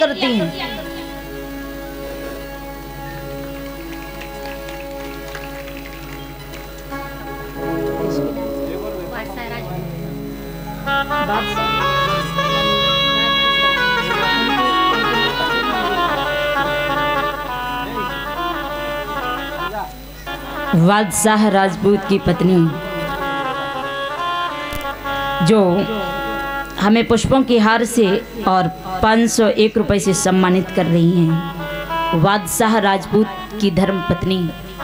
करती हैं? बादशाह राजपूत की पत्नी जो हमें पुष्पों के हार से और 501 रुपए से सम्मानित कर रही हैं, बादशाह राजपूत की धर्म पत्नी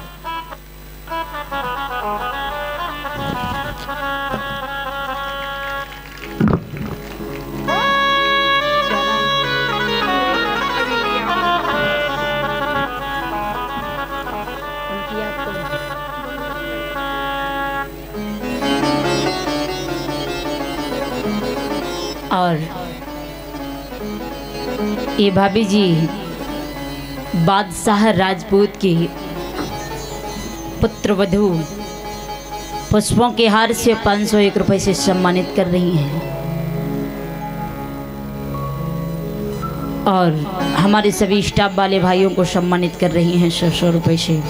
और ये भाभी जी बादशाह राजपूत की पुत्रवधू पुष्पों के हार से 501 रुपए से सम्मानित कर रही हैं और हमारे सभी स्टाफ वाले भाइयों को सम्मानित कर रही हैं 100 रुपए से।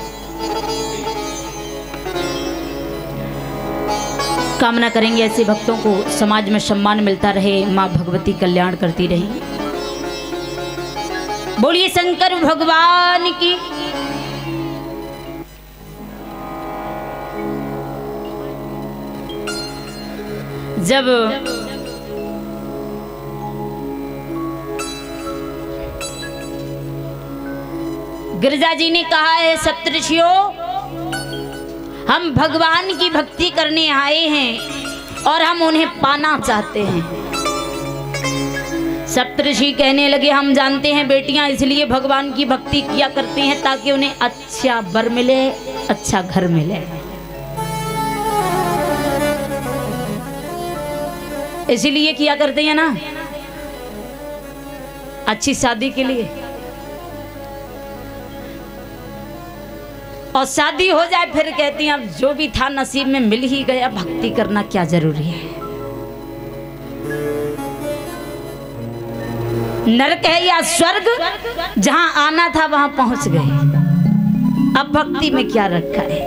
कामना करेंगे ऐसे भक्तों को समाज में सम्मान मिलता रहे, माँ भगवती कल्याण करती रही। बोलिए शंकर भगवान की। जब गिरिजा जी ने कहा है सप्तऋषियों हम भगवान की भक्ति करने आए हैं और हम उन्हें पाना चाहते हैं। सप्तऋषि कहने लगे हम जानते हैं बेटियां इसलिए भगवान की भक्ति किया करते हैं ताकि उन्हें अच्छा वर मिले, अच्छा घर मिले, इसीलिए किया करते हैं ना, अच्छी शादी के लिए। और शादी हो जाए फिर कहती हैं अब जो भी था नसीब में मिल ही गया, भक्ति करना क्या जरूरी है। नरक है या स्वर्ग, जहां आना था वहां पहुंच गए, अब भक्ति में क्या रखा है।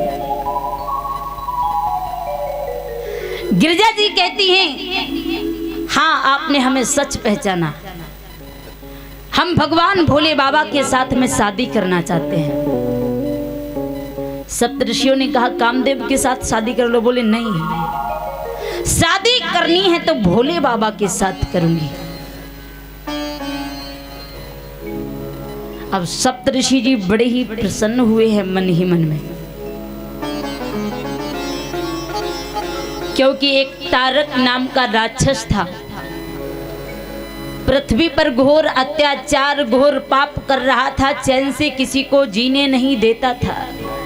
गिरिजा जी कहती हैं हाँ आपने हमें सच पहचाना, हम भगवान भोले बाबा के साथ में शादी करना चाहते हैं। सप्तऋषियों ने कहा कामदेव के साथ शादी कर लो। बोले नहीं, शादी करनी है तो भोले बाबा के साथ करूंगी। अब सप्तऋषि जी बड़े ही प्रसन्न हुए हैं मन ही मन में, क्योंकि एक तारक नाम का राक्षस था, पृथ्वी पर घोर अत्याचार घोर पाप कर रहा था, चैन से किसी को जीने नहीं देता था।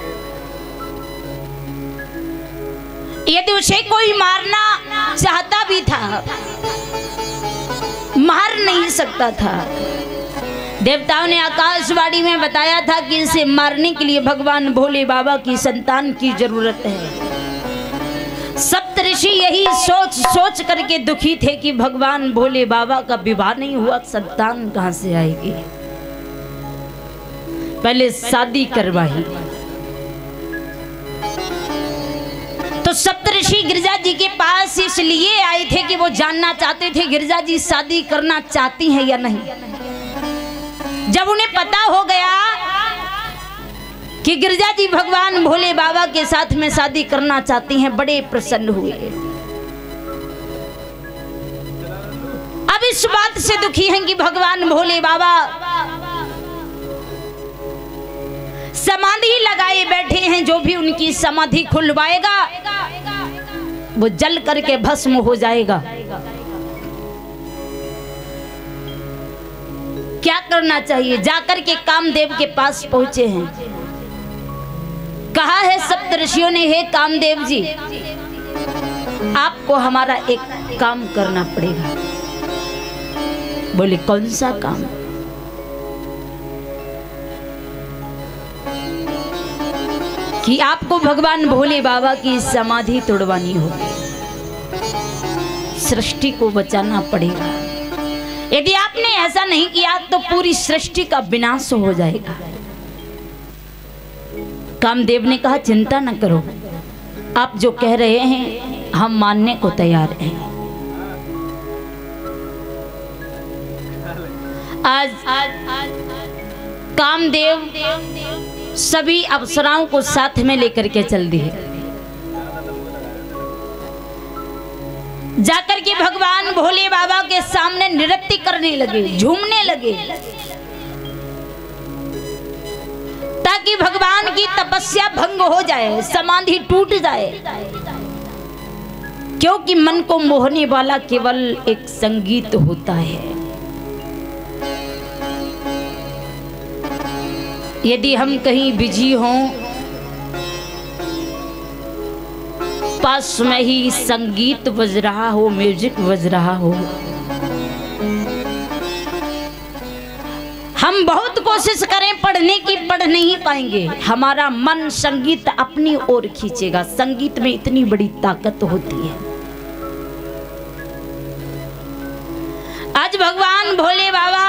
यदि उसे कोई मारना चाहता भी था मार नहीं सकता था। देवताओं ने आकाशवाणी में बताया था कि इसे मारने के लिए भगवान भोले बाबा की संतान की जरूरत है। सप्तऋषि यही सोच सोच करके दुखी थे कि भगवान भोले बाबा का विवाह नहीं हुआ, संतान कहां से आएगी। पहले शादी करवाई तो सप्तऋषि गिरिजा जी के पास इसलिए आए थे कि वो जानना चाहते थे गिरिजा जी शादी करना चाहती हैं या नहीं। जब उन्हें पता हो गया कि गिरिजा जी भगवान भोले बाबा के साथ में शादी करना चाहती हैं, बड़े प्रसन्न हुए। अब इस बात से दुखी हैं कि भगवान भोले बाबा समाधि लगाए बैठे हैं, जो भी उनकी समाधि खुलवाएगा वो जल करके भस्म हो जाएगा। क्या करना चाहिए? जाकर के कामदेव के पास पहुंचे हैं। कहा है सप्तऋषियों ने हे कामदेव जी आपको हमारा एक काम करना पड़ेगा। बोले कौन सा काम? कि आपको भगवान भोले बाबा की समाधि तोड़वानी होगी, सृष्टि को बचाना पड़ेगा। यदि आपने ऐसा नहीं किया तो पूरी सृष्टि का विनाश हो जाएगा। कामदेव ने कहा चिंता न करो, आप जो कह रहे हैं हम मानने को तैयार हैं। आज कामदेव सभी अप्सराओं को साथ में लेकर के चल दिए। जाकर के भगवान भोले बाबा के सामने नृत्य करने लगे, झूमने लगे, ताकि भगवान की तपस्या भंग हो जाए, समाधि टूट जाए। क्योंकि मन को मोहने वाला केवल एक संगीत होता है। यदि हम कहीं बिजी हों, पास में ही संगीत बज रहा हो, म्यूजिक बज रहा हो, हम बहुत कोशिश करें पढ़ने की, पढ़ नहीं पाएंगे। हमारा मन संगीत अपनी ओर खींचेगा। संगीत में इतनी बड़ी ताकत होती है। आज भगवान भोले बाबा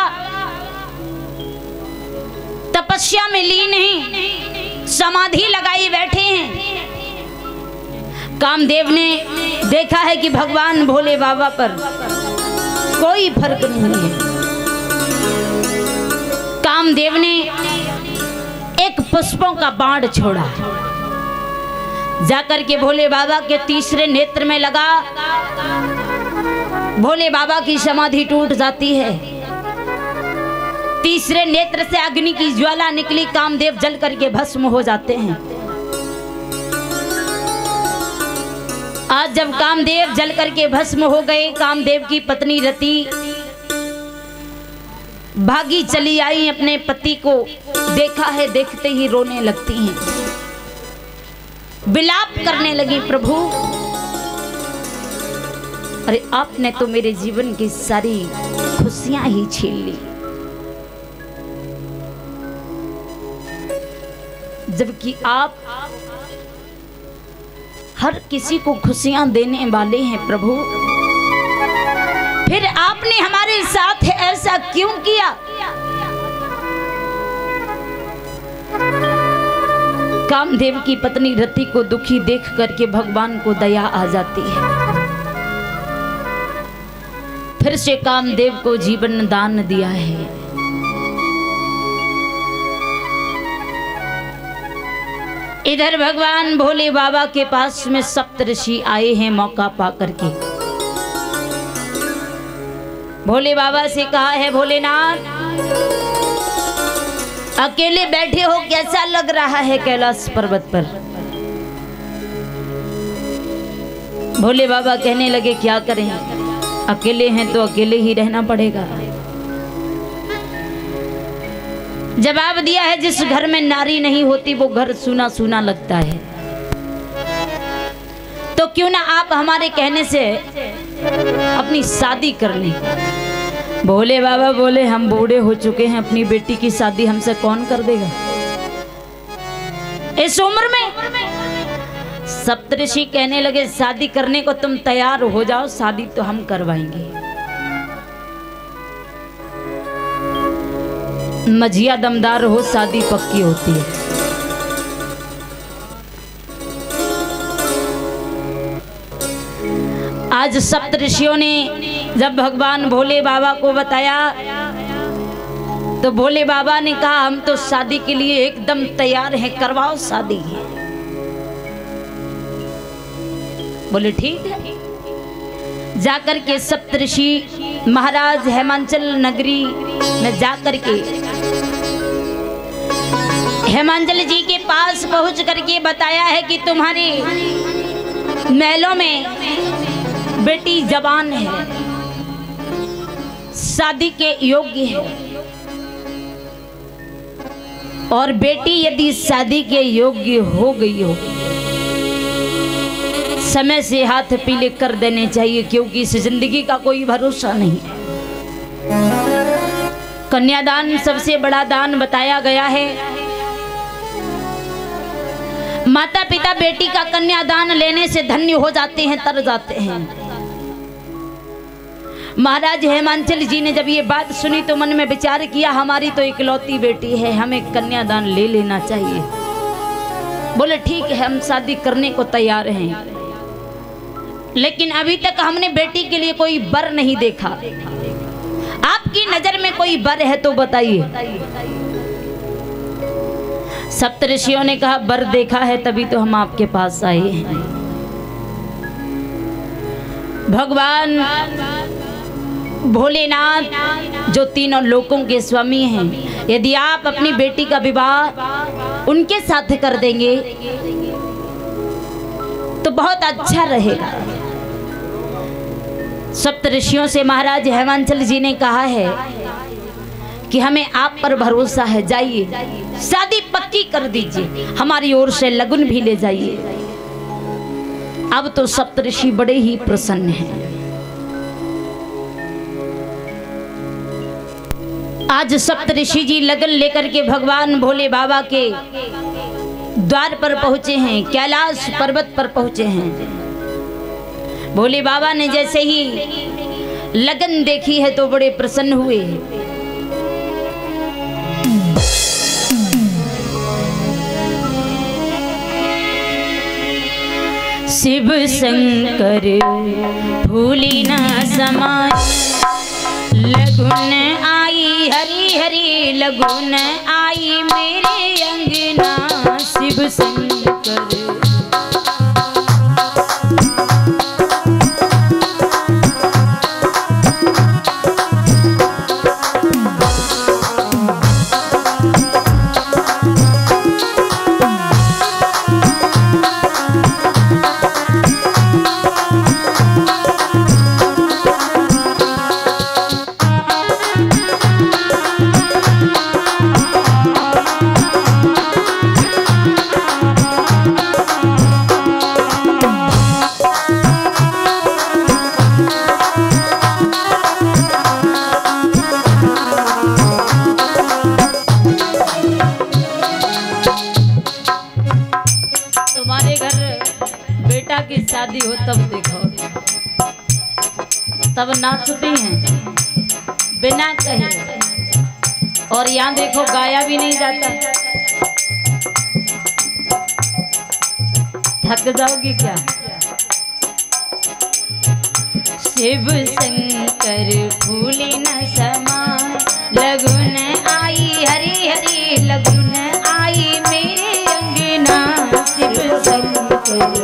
तपस्या में लीन हैं, समाधि लगाई बैठे हैं। कामदेव ने देखा है कि भगवान भोले बाबा पर कोई फर्क नहीं है। कामदेव ने एक पुष्पों का बाण छोड़ा, जाकर के भोले बाबा के तीसरे नेत्र में लगा। भोले बाबा की समाधि टूट जाती है। तीसरे नेत्र से अग्नि की ज्वाला निकली, कामदेव जल करके भस्म हो जाते हैं। आज जब कामदेव जल करके भस्म हो गए, कामदेव की पत्नी रति भागी चली आई, अपने पति को देखा है, देखते ही रोने लगती हैं, विलाप करने लगी, प्रभु अरे आपने तो मेरे जीवन की सारी खुशियां ही छीन ली, जबकि आप हर किसी को खुशियां देने वाले हैं। प्रभु फिर आपने हमारे साथ ऐसा क्यों किया? कामदेव की पत्नी रति को दुखी देख करके भगवान को दया आ जाती है। फिर से कामदेव को जीवन दान दिया है। इधर भगवान भोले बाबा के पास में सप्तऋषि आए हैं मौका पा करके। भोले बाबा से कहा है, भोलेनाथ अकेले बैठे हो, कैसा लग रहा है कैलाश पर्वत पर? भोले बाबा कहने लगे, क्या करें, अकेले हैं तो अकेले ही रहना पड़ेगा। जवाब दिया है, जिस घर में नारी नहीं होती वो घर सूना सूना लगता है। तो क्यों ना आप हमारे कहने से अपनी शादी कर लें। भोले बाबा बोले, हम बूढ़े हो चुके हैं, अपनी बेटी की शादी हमसे कौन कर देगा इस उम्र में? सप्तऋषि कहने लगे, शादी करने को तुम तैयार हो जाओ, शादी तो हम करवाएंगे। मजिया दमदार हो, शादी पक्की होती है। आज सप्तऋषियों ने जब भगवान भोले बाबा को बताया तो भोले बाबा ने कहा, हम तो शादी के लिए एकदम तैयार हैं, करवाओ शादी। बोले ठीक है। जाकर के सप्तऋषि महाराज हेमांचल नगरी में जाकर के हेमांचल जी के पास पहुंच करके बताया है कि तुम्हारे महलों में बेटी जवान है, शादी के योग्य है, और बेटी यदि शादी के योग्य हो गई हो, समय से हाथ पीले कर देने चाहिए, क्योंकि इस जिंदगी का कोई भरोसा नहीं है। कन्यादान सबसे बड़ा दान बताया गया है। माता पिता बेटी का कन्यादान लेने से धन्य हो जाते हैं, तर जाते हैं। महाराज हेमांचल जी ने जब ये बात सुनी तो मन में विचार किया, हमारी तो इकलौती बेटी है, हमें कन्यादान ले लेना चाहिए। बोले ठीक है, हम शादी करने को तैयार हैं, लेकिन अभी तक हमने बेटी के लिए कोई वर नहीं देखा। आपकी नजर में कोई वर है तो बताइए। सप्तऋषियों ने कहा, वर देखा है तभी तो हम आपके पास आए हैं। भगवान भोलेनाथ जो तीनों लोकों के स्वामी हैं, यदि आप अपनी बेटी का विवाह उनके साथ कर देंगे तो बहुत अच्छा रहेगा। सप्तऋषियों से महाराज हेमांचल जी ने कहा है कि हमें आप पर भरोसा है, जाइए शादी पक्की कर दीजिए, हमारी ओर से लगन भी ले जाइए। अब तो सप्तऋषि बड़े ही प्रसन्न हैं। आज सप्तऋषि जी लगन लेकर के भगवान भोले बाबा के द्वार पर पहुंचे हैं, कैलाश पर्वत पर पहुंचे हैं। भोले बाबा ने जैसे ही लगन देखी है तो बड़े प्रसन्न हुए। शिव शंकर फूली न समाय, लगुन आई हरी हरी लगुन आई मेरे अंगना। शिव शंकर शादी हो तब देखो, तब नाचते हैं बिना कहे, और यहाँ देखो गाया भी नहीं जाता। थक जाओगी क्या? शिव शंकर फूले न समाय, लगुन आई हरी हरी लगुन आई मेरे अंगना। शिव शंकर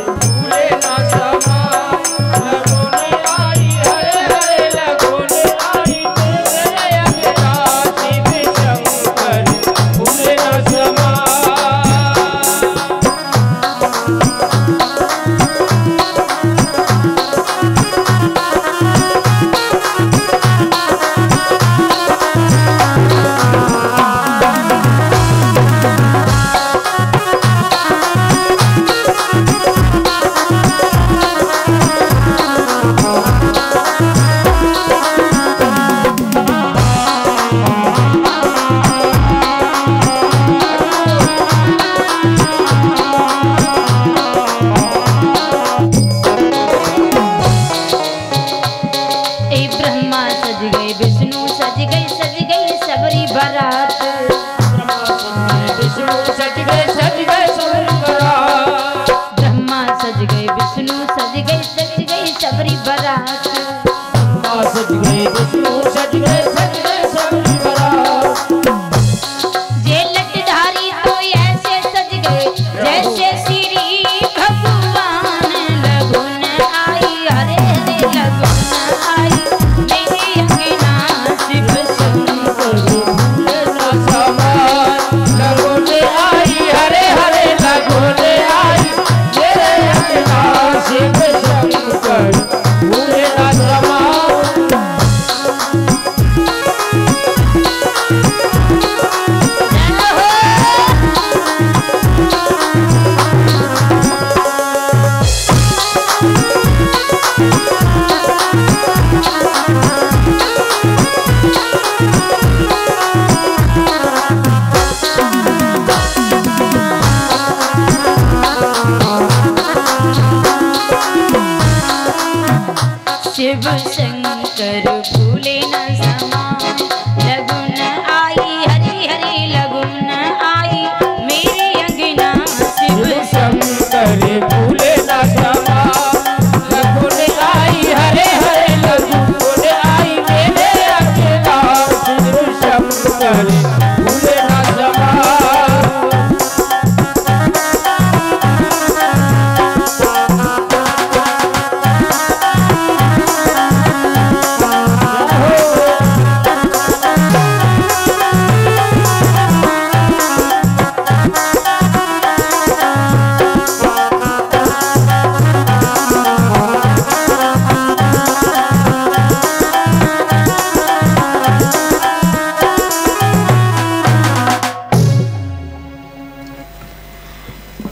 शिव शंकर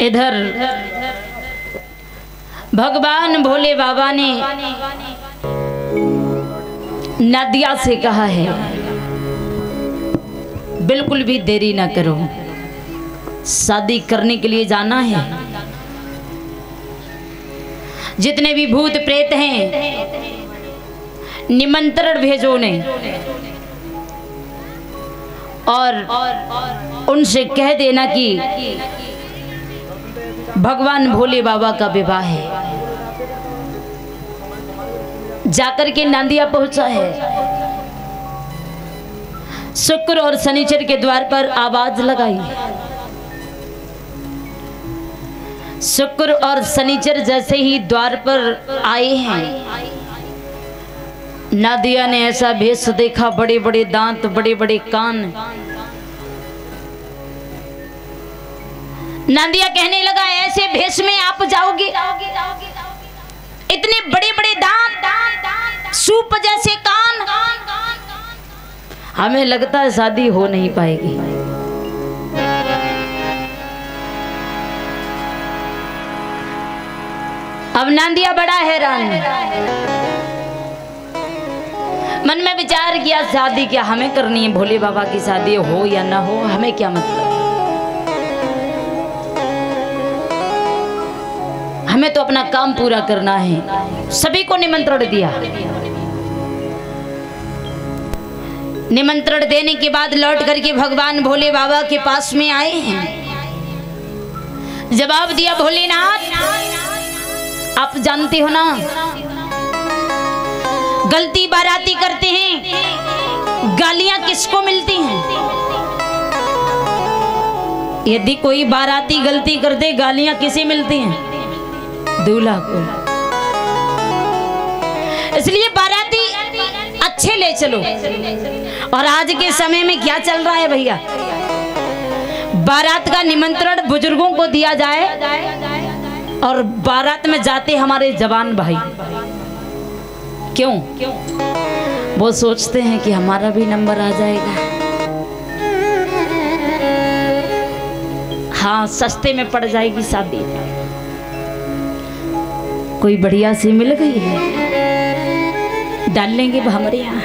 इधर भगवान भोले बाबा ने नादिया से कहा है बिल्कुल भी देरी ना करो, शादी करने के लिए जाना है। जितने भी भूत प्रेत हैं निमंत्रण भेजो ने और उनसे कह देना कि भगवान भोले बाबा का विवाह है। जाकर के नांदिया पहुंचा है, शुक्र और शनिचर के द्वार पर आवाज लगाई। शुक्र और शनिचर जैसे ही द्वार पर आए हैं, नादिया ने ऐसा भेष देखा, बड़े बड़े दांत, बड़े बड़े कान। नादिया कहने लगा ऐसे भेष में आप जाओगे, इतने बड़े बड़े दांत, सूप जैसे कान, हमें लगता है शादी हो नहीं पाएगी। अब नांदिया बड़ा हैरान, मन में विचार किया शादी क्या हमें करनी है, भोले बाबा की शादी हो या ना हो हमें क्या मतलब, हमें तो अपना काम पूरा करना है। सभी को निमंत्रण दिया। निमंत्रण देने के बाद लौट करके भगवान भोले बाबा के पास में आए हैं। जवाब दिया भोलेनाथ, आप जानते हो ना गलती बाराती करते हैं गालियां किसको मिलती हैं? यदि कोई बाराती गलती कर दे गालियां किसे मिलती हैं? दूल्हा को। इसलिए बाराती अच्छे ले चलो। और आज के समय में क्या चल रहा है भैया, बारात का निमंत्रण बुजुर्गों को दिया जाए और बारात में जाते हमारे जवान भाई। क्यों? वो सोचते हैं कि हमारा भी नंबर आ जाएगा। हाँ, सस्ते में पड़ जाएगी शादी। कोई बढ़िया सी मिल गई है, डाल लेंगे हमारे यहाँ।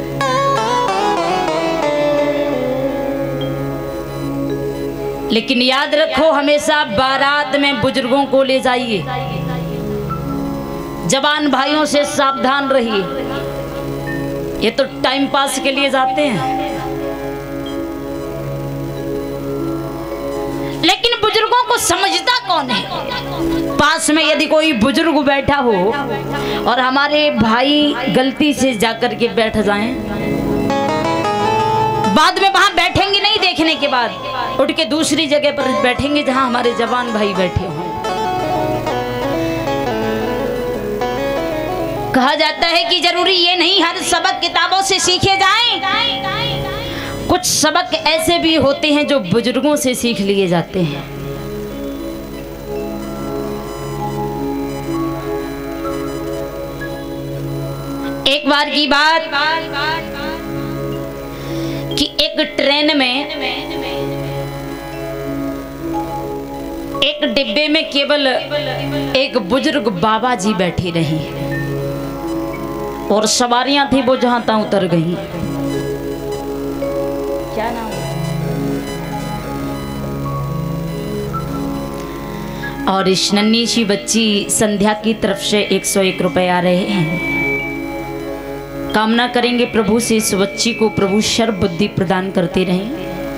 लेकिन याद रखो हमेशा बारात में बुजुर्गों को ले जाइए। जवान भाइयों से सावधान रहिए, ये तो टाइम पास के लिए जाते हैं। लेकिन बुजुर्गों को समझता कौन है? पास में यदि कोई बुजुर्ग बैठा हो और हमारे भाई गलती से जाकर के बैठ जाएं, बाद में वहां बैठेंगे नहीं, देखने के बाद उठ के दूसरी जगह पर बैठेंगे जहां हमारे जवान भाई बैठे हों। कहा जाता है कि जरूरी ये नहीं हर सबक किताबों से सीखे जाएं, कुछ सबक ऐसे भी होते हैं जो बुजुर्गों से सीख लिए जाते हैं। एक बार की बात कि एक ट्रेन में एक डिब्बे में केवल एक बुजुर्ग बाबा जी बैठी रही और सवारियां थी वो जहां तहां उतर गई। क्या नाम? और इस नन्ही सी बच्ची संध्या की तरफ से 101 रुपए आ रहे हैं। कामना करेंगे प्रभु से इस बच्ची को प्रभु सर्व बुद्धि प्रदान करते रहें।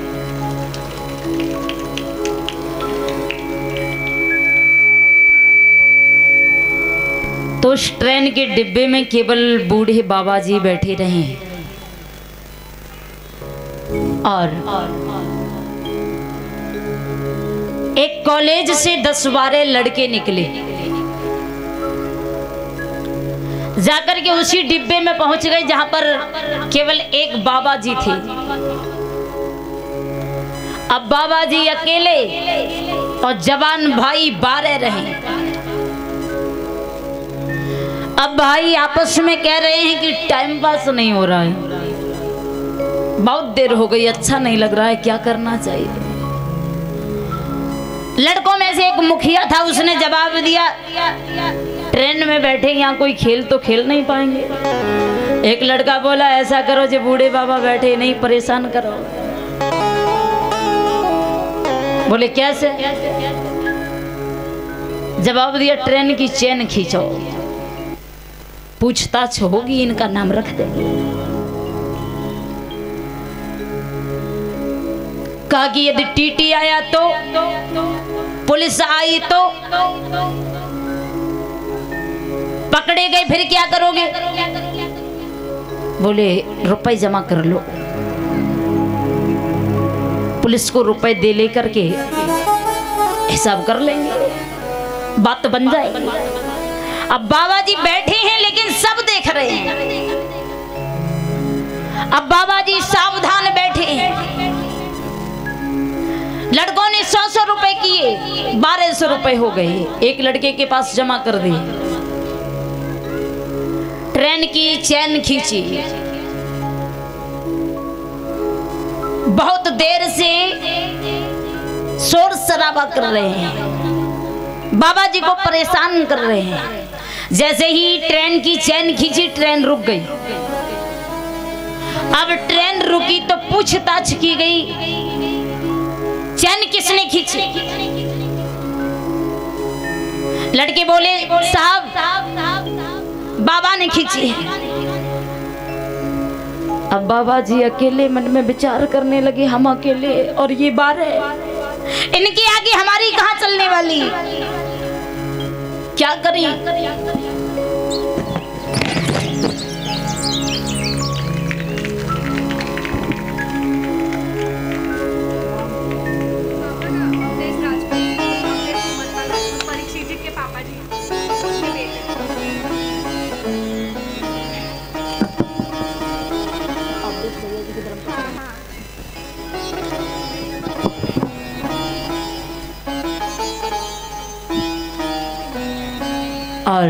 तो उस ट्रेन के डिब्बे में केवल बूढ़े बाबा जी बैठे रहे और एक कॉलेज से 10-12 लड़के निकले, जाकर के उसी डिब्बे में पहुंच गए जहां पर केवल एक बाबा जी थे। अब बाबा जी अकेले और जवान भाई 12 रहे। अब भाई आपस में कह रहे हैं कि टाइम पास नहीं हो रहा है, बहुत देर हो गई, अच्छा नहीं लग रहा है, क्या करना चाहिए? लड़कों में से एक मुखिया था, उसने जवाब दिया, ट्रेन में बैठे यहाँ कोई खेल तो खेल नहीं पाएंगे। एक लड़का बोला, ऐसा करो जो बूढ़े बाबा बैठे नहीं परेशान करो। बोले कैसे? जवाब दिया, ट्रेन की चेन खींचो, पूछताछ होगी, इनका नाम रख देंगे। कहा कि यदि टीटी आया तो, पुलिस आई तो, पकड़े गए फिर क्या करोगे? बोले रुपए जमा कर लो, पुलिस को रुपए दे लेकर के हिसाब कर लेंगे, बात बन जाएगी। अब बाबा जी बैठे हैं लेकिन सब देख रहे हैं। अब बाबा जी सावधान बैठे हैं। लड़कों ने 100 रुपए किए, 1200 रुपए हो गए, एक लड़के के पास जमा कर दिए। ट्रेन की चैन खींची, बहुत देर से शोर शराबा कर रहे हैं, बाबा जी को परेशान कर रहे हैं। जैसे ही ट्रेन की चैन खींची, ट्रेन रुक गई। अब ट्रेन रुकी तो पूछताछ की गई, चैन किसने खींची? लड़के बोले, साहब बाबा ने खींची है। अब बाबा जी अकेले मन में विचार करने लगे, हम अकेले और ये 12, इनके आगे हमारी कहां चलने वाली, क्या करें? और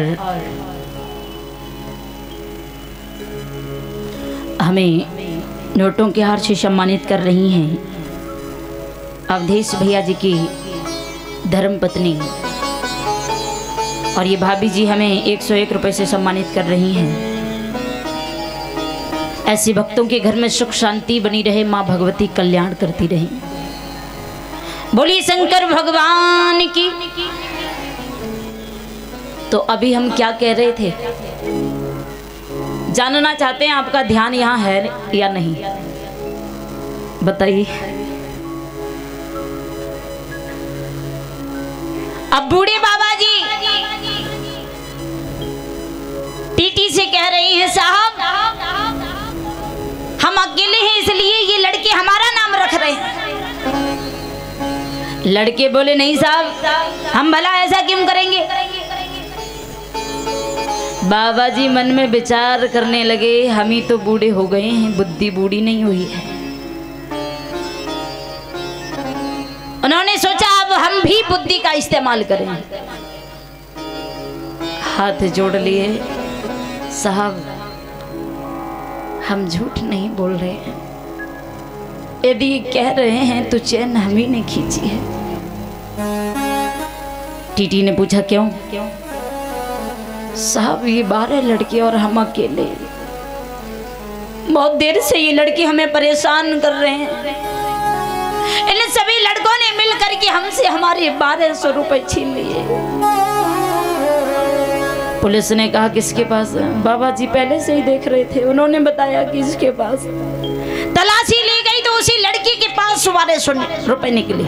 हमें नोटों के हार से सम्मानित कर रही हैं अवधेश भैया जी की धर्मपत्नी, और ये भाभी जी हमें 101 रुपए से सम्मानित कर रही हैं। ऐसे भक्तों के घर में सुख शांति बनी रहे, माँ भगवती कल्याण करती रहे। बोली शंकर भगवान की। तो अभी हम क्या कह रहे थे, जानना चाहते हैं आपका ध्यान यहाँ है या नहीं, बताइए। अब बूढ़े बाबा जी टीटी से कह रही हैं, साहब हम अकेले हैं इसलिए ये लड़के हमारा नाम रख रहे हैं। लड़के बोले, नहीं साहब, हम भला ऐसा क्यों करेंगे। बाबा जी मन में विचार करने लगे, हम ही तो बूढ़े हो गए हैं, बुद्धि बूढ़ी नहीं हुई है। उन्होंने सोचा अब हम भी बुद्धि का इस्तेमाल करें। हाथ जोड़ लिए, साहब हम झूठ नहीं बोल रहे हैं, यदि कह रहे हैं तो चैन हम ही ने खींची है। टीटी ने पूछा, क्यों? साहब ये 12 लड़के और हम अकेले, बहुत देर से ये लड़के हमें परेशान कर रहे हैं। इन सभी लड़कों ने मिलकर के हमसे हमारे 1200 रुपए छीन लिए। पुलिस ने कहा, किसके पास? बाबा जी पहले से ही देख रहे थे, उन्होंने बताया कि इसके पास। तलाशी ली गई तो उसी लड़की के पास 1200 रुपए निकले।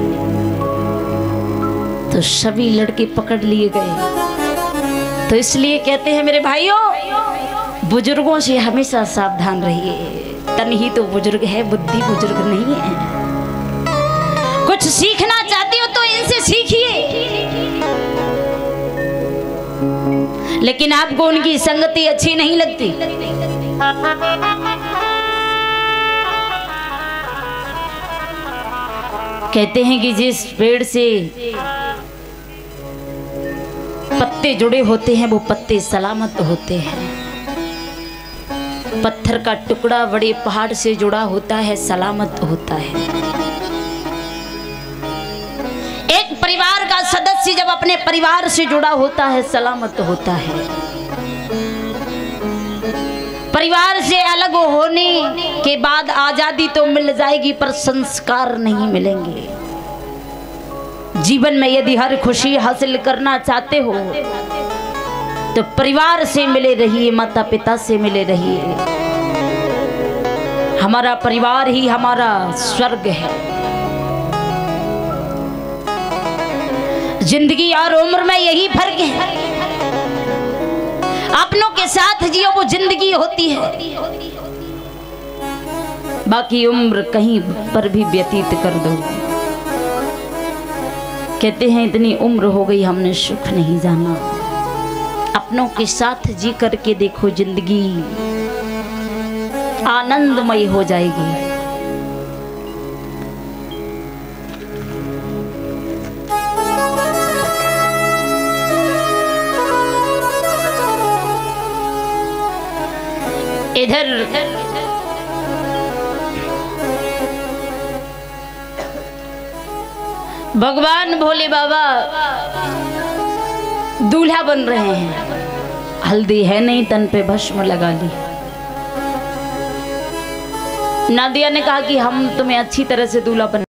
तो सभी लड़के पकड़ लिए गए। तो इसलिए कहते हैं मेरे भाइयों, बुजुर्गों से हमेशा सावधान रहिए। तन ही तो बुजुर्ग है, बुद्धि बुजुर्ग नहीं है। कुछ सीखना चाहते हो तो इनसे सीखिए, लेकिन आपको उनकी संगति अच्छी नहीं लगती। कहते हैं कि जिस पेड़ से पत्ते जुड़े होते हैं वो पत्ते सलामत होते हैं। पत्थर का टुकड़ा बड़े पहाड़ से जुड़ा होता है, सलामत होता है। एक परिवार का सदस्य जब अपने परिवार से जुड़ा होता है सलामत होता है। परिवार से अलग होने के बाद आजादी तो मिल जाएगी पर संस्कार नहीं मिलेंगे। जीवन में यदि हर खुशी हासिल करना चाहते हो तो परिवार से मिले रहिए, माता पिता से मिले रहिए। हमारा परिवार ही हमारा स्वर्ग है। जिंदगी और उम्र में यही फर्क है। अपनों के साथ जियो वो जिंदगी होती है, बाकी उम्र कहीं पर भी व्यतीत कर दो। कहते हैं इतनी उम्र हो गई हमने सुख नहीं जाना। अपनों के साथ जी करके देखो, जिंदगी आनंदमय हो जाएगी। इधर भगवान भोले बाबा दूल्हा बन रहे हैं। हल्दी है नहीं, तन पे भस्म लगा ली। नादिया ने कहा कि हम तुम्हें अच्छी तरह से दूल्हा बना